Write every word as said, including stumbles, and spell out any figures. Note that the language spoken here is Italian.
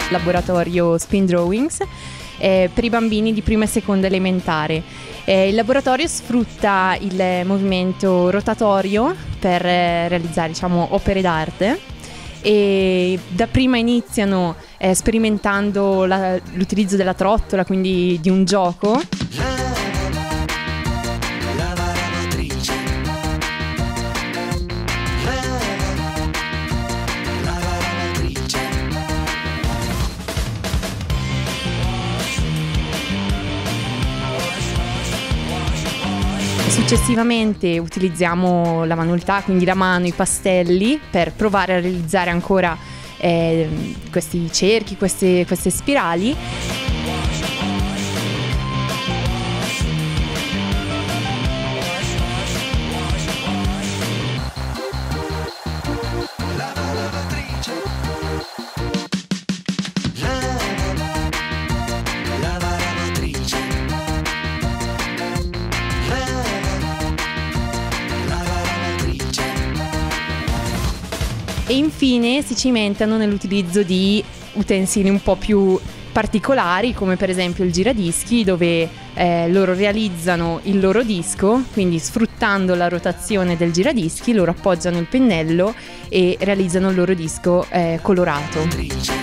laboratorio Spin Drawings eh, per i bambini di prima e seconda elementare. Eh, il laboratorio sfrutta il movimento rotatorio per eh, realizzare, diciamo, opere d'arte, e dapprima iniziano eh, sperimentando la, l'utilizzo della trottola, quindi di un gioco. Successivamente utilizziamo la manualità, quindi la mano, i pastelli, per provare a realizzare ancora eh, questi cerchi, queste, queste spirali. E infine si cimentano nell'utilizzo di utensili un po' più particolari, come per esempio il giradischi, dove eh, loro realizzano il loro disco, quindi sfruttando la rotazione del giradischi loro appoggiano il pennello e realizzano il loro disco eh, colorato.